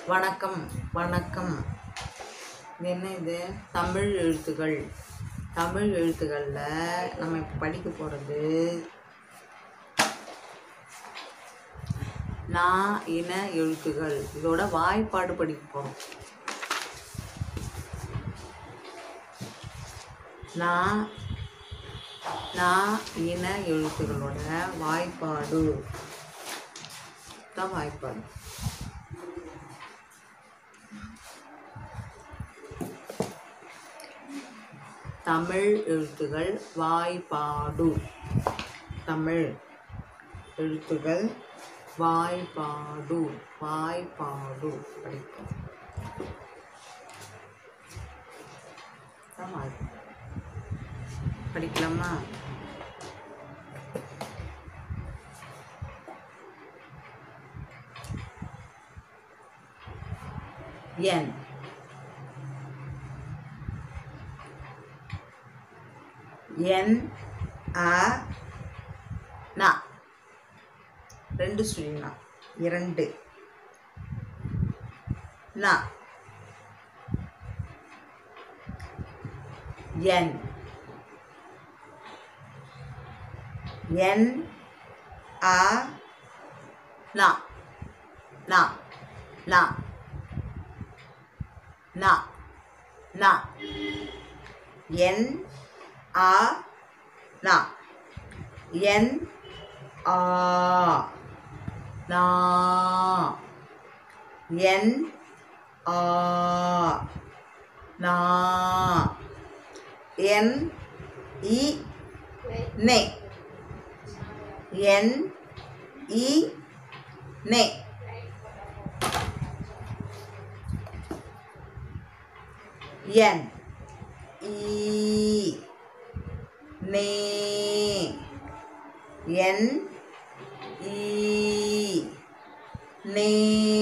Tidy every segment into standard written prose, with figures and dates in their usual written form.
வணக்கம் வணக்கம். என்ன இது? தமிழ் எழுத்துக்கள். தமிழ் எழுத்துக்களில் நம்ம இப்போ படிக்க போகிறது நான் இன எழுத்துக்கள். இதோட வாய்ப்பாடு படிக்க போகிறோம். நான் இன எழுத்துக்களோட வாய்ப்பாடு தான் வாய்ப்பாடு. தமிழ் எழுத்துக்கள் வாய்ப்பாடு. தமிழ் எழுத்துக்கள் வாய்ப்பாடு. வாய்ப்பாடு படிப்போம். படிக்கலாமா? என் என் அ நா ரெண்டு சொல்லினா இரண்டு நா என் என் அ நா நா நா நா நா என் ஆ நா என் ஆ நா என் ஆ நா என் இ நே என் இ நே என் ஈ நே என் ஈ நே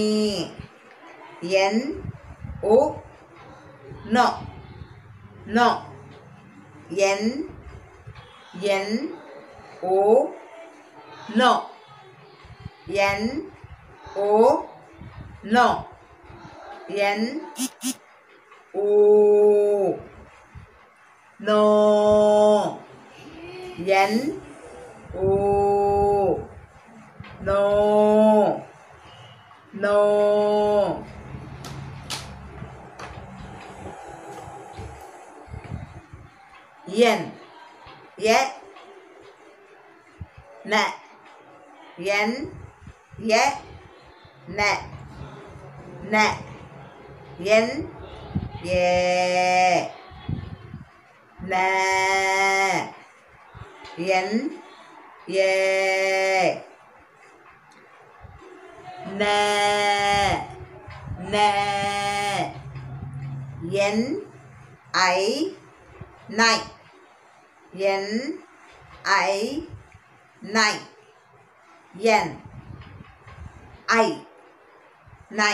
என் ஓ நோ நோ என் ஓ நோ என் ஓ நோ என் ஓ நோ என் ஓ நோ நோ என் எ ந என் எ ந ந என் ஏ ந என் ஏ ந ந என் ஐ நை என் ஐ நை என் ஐ நை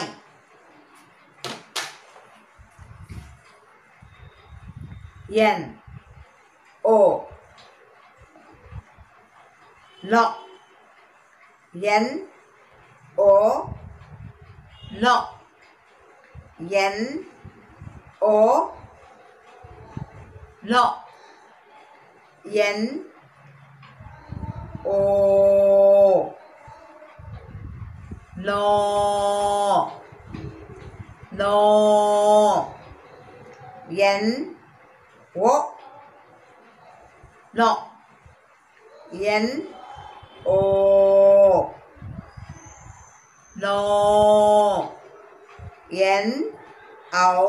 என் ஓ நோ என் ஓ நோ என் ஓ நோ என் ஓ நோ நோ என் ஓ நோ என் ஓ நோ என் ஔ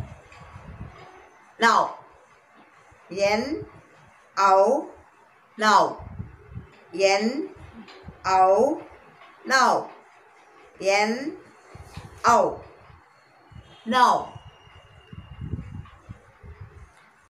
நௌ என் ஔ நௌ என் ஔ நௌ என் ஔ நௌ